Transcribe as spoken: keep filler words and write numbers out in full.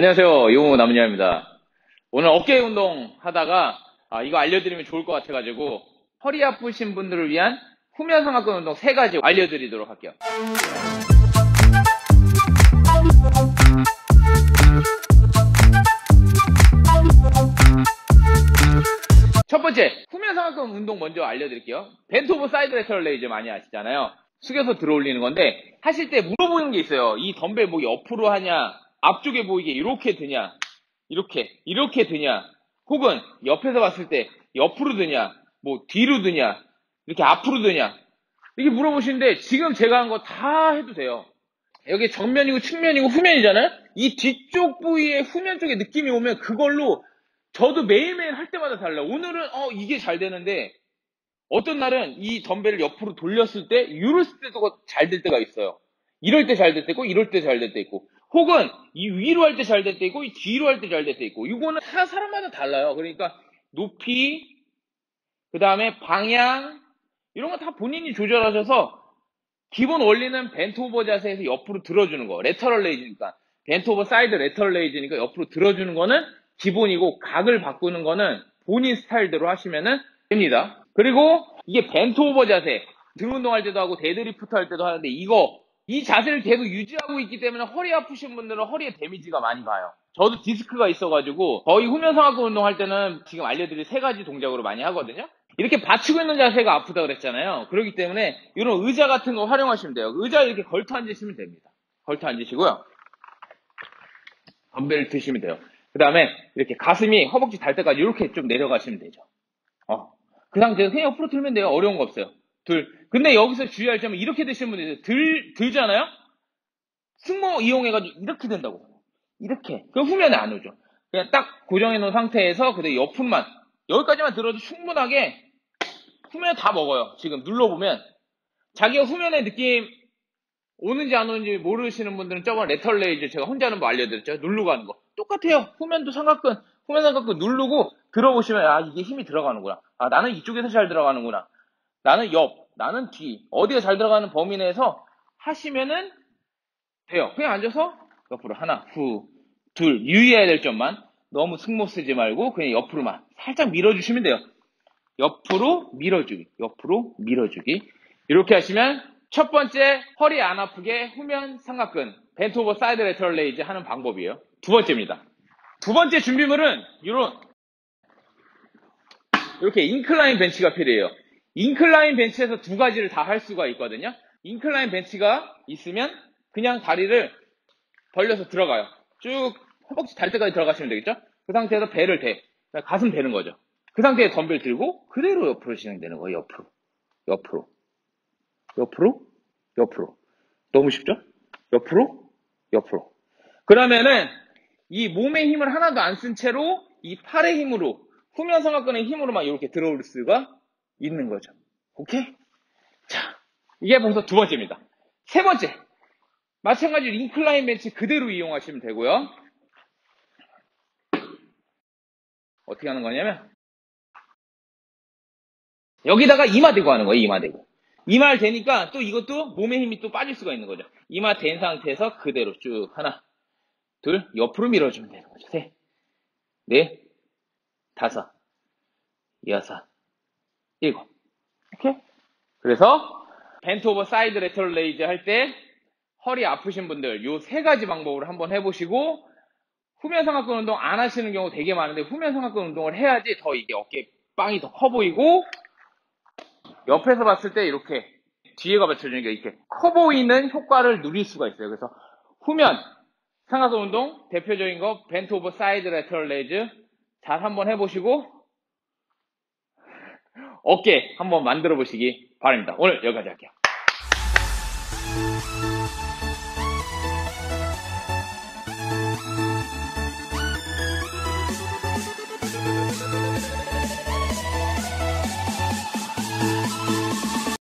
안녕하세요. 요모 남은야입니다. 오늘 어깨 운동 하다가 아, 이거 알려드리면 좋을 것 같아가지고 허리 아프신 분들을 위한 후면 상하근 운동 세 가지 알려드리도록 할게요. 첫 번째, 후면 상하근 운동 먼저 알려드릴게요. 벤트 오브 사이드 레터럴 레이즈 많이 아시잖아요. 숙여서 들어 올리는 건데 하실 때 물어보는 게 있어요. 이 덤벨 뭐 옆으로 하냐, 앞쪽에 보이게 이렇게 드냐, 이렇게 이렇게 드냐, 혹은 옆에서 봤을 때 옆으로 드냐, 뭐 뒤로 드냐, 이렇게 앞으로 드냐, 이렇게 물어보시는데 지금 제가 한 거 다 해도 돼요. 여기 정면이고 측면이고 후면이잖아요. 이 뒤쪽 부위의 후면 쪽에 느낌이 오면 그걸로 저도 매일매일 할 때마다 달라요. 오늘은 어 이게 잘 되는데 어떤 날은 이 덤벨을 옆으로 돌렸을 때 이랬을 때도 잘 될 때가 있어요. 이럴 때 잘 될 때 있고 이럴 때 잘 될 때 있고, 혹은 이 위로 할 때 잘 될 때 있고 이 뒤로 할 때 잘 될 때 있고, 이거는 다 사람마다 달라요. 그러니까 높이, 그 다음에 방향, 이런 거 다 본인이 조절하셔서 기본 원리는 벤트 오버 자세에서 옆으로 들어주는 거, 레터럴 레이즈니까 벤트 오버 사이드 레터럴 레이즈니까 옆으로 들어주는 거는 기본이고, 각을 바꾸는 거는 본인 스타일대로 하시면 됩니다. 그리고 이게 벤트 오버 자세, 등 운동할 때도 하고 데드리프트 할 때도 하는데, 이거 이 자세를 계속 유지하고 있기 때문에 허리 아프신 분들은 허리에 데미지가 많이 가요. 저도 디스크가 있어가지고 거의 후면 상하근 운동할 때는 지금 알려드릴 세 가지 동작으로 많이 하거든요. 이렇게 받치고 있는 자세가 아프다 그랬잖아요. 그렇기 때문에 이런 의자 같은 거 활용하시면 돼요. 의자에 이렇게 걸터 앉으시면 됩니다. 걸터 앉으시고요. 덤벨 드시면 돼요. 그 다음에 이렇게 가슴이 허벅지 달 때까지 이렇게 좀 내려가시면 되죠. 어. 그 상태에서 그냥 옆으로 들면 돼요. 어려운 거 없어요. 들. 근데 여기서 주의할 점은 이렇게 드시는 분들 있어요. 들, 들잖아요? 승모 이용해가지고 이렇게 된다고. 이렇게. 그럼 후면에 안 오죠. 그냥 딱 고정해 놓은 상태에서 그대로 옆으로만, 여기까지만 들어도 충분하게 후면 다 먹어요. 지금 눌러보면 자기가 후면에 느낌 오는지 안 오는지 모르시는 분들은 저번 레터럴 레이즈 제가 혼자 하는 거 알려드렸죠. 누르고 하는 거 똑같아요. 후면도 삼각근, 후면 삼각근 누르고 들어보시면 아 이게 힘이 들어가는구나. 아 나는 이쪽에서 잘 들어가는구나. 나는 옆, 나는 뒤, 어디가 잘 들어가는 범위 내에서 하시면은 돼요. 그냥 앉아서 옆으로 하나, 후, 둘, 유의해야 될 점만 너무 승모 쓰지 말고 그냥 옆으로만 살짝 밀어주시면 돼요. 옆으로 밀어주기, 옆으로 밀어주기. 이렇게 하시면 첫 번째, 허리 안 아프게 후면 삼각근 벤트 오버 사이드 레터럴 레이즈 하는 방법이에요. 두 번째입니다. 두 번째 준비물은 이런 이렇게 인클라인 벤치가 필요해요. 인클라인 벤치에서 두 가지를 다 할 수가 있거든요. 인클라인 벤치가 있으면 그냥 다리를 벌려서 들어가요. 쭉 허벅지 달 때까지 들어가시면 되겠죠? 그 상태에서 배를 대, 가슴 대는 거죠. 그 상태에 덤벨 들고 그대로 옆으로 진행되는 거예요. 옆으로, 옆으로, 옆으로, 옆으로. 너무 쉽죠? 옆으로, 옆으로. 그러면은 이 몸의 힘을 하나도 안 쓴 채로 이 팔의 힘으로, 후면 삼각근의 힘으로만 이렇게 들어올 수가 있는 거죠. 오케이? 자, 이게 벌써 두 번째입니다. 세 번째, 마찬가지로 인클라인 벤치 그대로 이용하시면 되고요. 어떻게 하는 거냐면 여기다가 이마 대고 하는 거예요. 이마 대고. 이마를 대니까 또 이것도 몸의 힘이 또 빠질 수가 있는 거죠. 이마 댄 상태에서 그대로 쭉 하나, 둘, 옆으로 밀어주면 되는 거죠. 셋, 넷, 다섯, 여섯, 일곱. 오케이? 그래서 벤트 오버 사이드 레터럴 레이즈 할 때 허리 아프신 분들 요 세 가지 방법으로 한번 해보시고, 후면 삼각근 운동 안 하시는 경우 되게 많은데 후면 삼각근 운동을 해야지 더 이게 어깨 빵이 더 커 보이고, 옆에서 봤을 때 이렇게 뒤에가 받쳐주는 게 이렇게 커 보이는 효과를 누릴 수가 있어요. 그래서 후면 삼각근 운동 대표적인 거 벤트 오버 사이드 레터럴 레이즈 잘 한번 해보시고 어깨 한번 만들어 보시기 바랍니다. 오늘 여기까지 할게요.